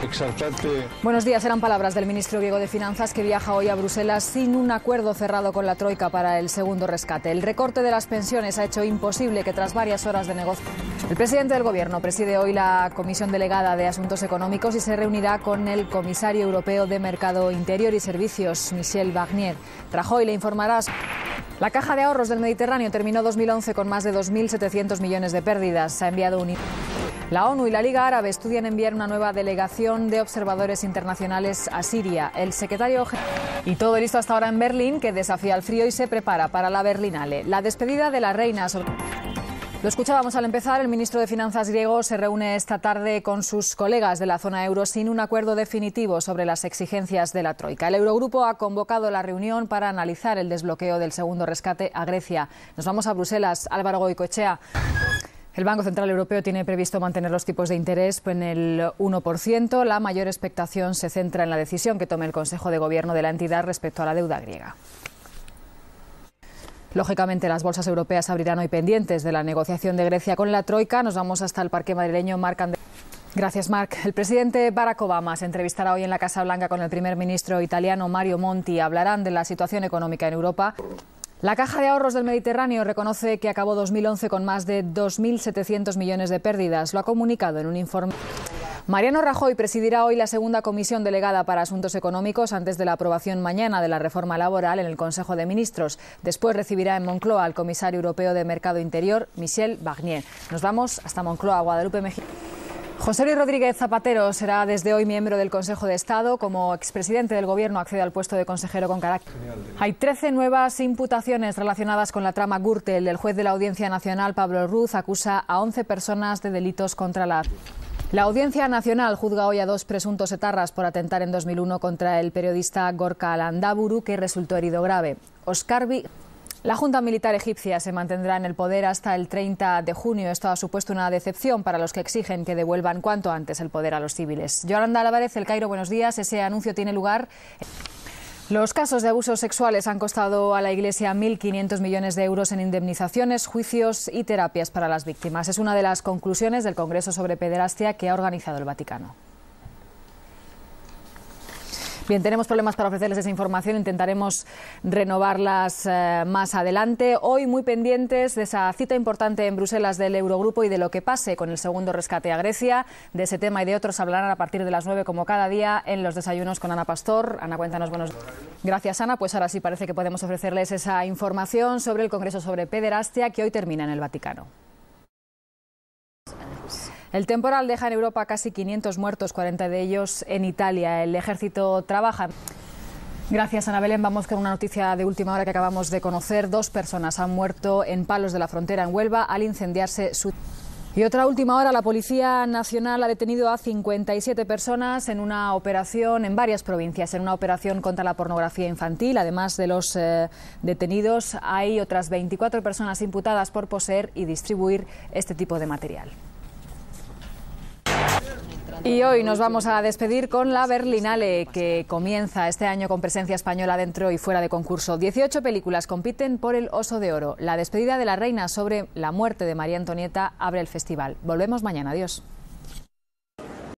exaltante. Buenos días, eran palabras del ministro griego de Finanzas que viaja hoy a Bruselas sin un acuerdo cerrado con la Troika para el segundo rescate. El recorte de las pensiones ha hecho imposible que tras varias horas de negociación. El presidente del Gobierno preside hoy la Comisión Delegada de Asuntos Económicos y se reunirá con el comisario europeo de Mercado Interior y Servicios, Michel Barnier. Rajoy le informará. La Caja de Ahorros del Mediterráneo terminó 2011 con más de 2.700 millones de pérdidas. Se ha enviado un... La ONU y la Liga Árabe estudian enviar una nueva delegación de observadores internacionales a Siria. El secretario... Y todo listo hasta ahora en Berlín, que desafía el frío y se prepara para la Berlinale. La despedida de la reina... Lo escuchábamos al empezar, el ministro de Finanzas griego se reúne esta tarde con sus colegas de la zona euro sin un acuerdo definitivo sobre las exigencias de la Troika. El Eurogrupo ha convocado la reunión para analizar el desbloqueo del segundo rescate a Grecia. Nos vamos a Bruselas. Álvaro Goicoechea. El Banco Central Europeo tiene previsto mantener los tipos de interés en el 1%. La mayor expectación se centra en la decisión que tome el Consejo de Gobierno de la entidad respecto a la deuda griega. Lógicamente, las bolsas europeas abrirán hoy pendientes de la negociación de Grecia con la Troika. Nos vamos hasta el parque madrileño. Gracias, Marc. El presidente Barack Obama se entrevistará hoy en la Casa Blanca con el primer ministro italiano Mario Monti. Hablarán de la situación económica en Europa. La Caja de Ahorros del Mediterráneo reconoce que acabó 2011 con más de 2.700 millones de pérdidas. Lo ha comunicado en un informe. Mariano Rajoy presidirá hoy la segunda comisión delegada para asuntos económicos antes de la aprobación mañana de la reforma laboral en el Consejo de Ministros. Después recibirá en Moncloa al comisario europeo de Mercado Interior, Michel Barnier. Nos vamos hasta Moncloa, Guadalupe Mejía. José Luis Rodríguez Zapatero será desde hoy miembro del Consejo de Estado. Como expresidente del Gobierno accede al puesto de consejero con carácter. Hay 13 nuevas imputaciones relacionadas con la trama Gürtel. El juez de la Audiencia Nacional, Pablo Ruz, acusa a 11 personas de delitos contra la... La Audiencia Nacional juzga hoy a 2 presuntos etarras por atentar en 2001 contra el periodista Gorka Landaburu, que resultó herido grave. La Junta Militar egipcia se mantendrá en el poder hasta el 30 de junio. Esto ha supuesto una decepción para los que exigen que devuelvan cuanto antes el poder a los civiles. Yolanda Álvarez, El Cairo, buenos días. Ese anuncio tiene lugar... Los casos de abusos sexuales han costado a la Iglesia 1.500 millones de euros en indemnizaciones, juicios y terapias para las víctimas. Es una de las conclusiones del Congreso sobre Pederastia que ha organizado el Vaticano. Bien, tenemos problemas para ofrecerles esa información, intentaremos renovarlas más adelante. Hoy muy pendientes de esa cita importante en Bruselas del Eurogrupo y de lo que pase con el segundo rescate a Grecia. De ese tema y de otros hablarán a partir de las 9 como cada día en los desayunos con Ana Pastor. Ana, cuéntanos buenos días. Gracias, Ana. Pues ahora sí parece que podemos ofrecerles esa información sobre el Congreso sobre Pederastia que hoy termina en el Vaticano. El temporal deja en Europa casi 500 muertos, 40 de ellos en Italia. El ejército trabaja. Gracias, Ana Belén. Vamos con una noticia de última hora que acabamos de conocer. 2 personas han muerto en Palos de la Frontera, en Huelva, al incendiarse su... Y otra última hora, la Policía Nacional ha detenido a 57 personas en una operación en varias provincias, en una operación contra la pornografía infantil. Además de los detenidos, hay otras 24 personas imputadas por poseer y distribuir este tipo de material. Y hoy nos vamos a despedir con la Berlinale, que comienza este año con presencia española dentro y fuera de concurso. 18 películas compiten por el Oso de Oro. La despedida de la reina sobre la muerte de María Antonieta abre el festival. Volvemos mañana. Adiós.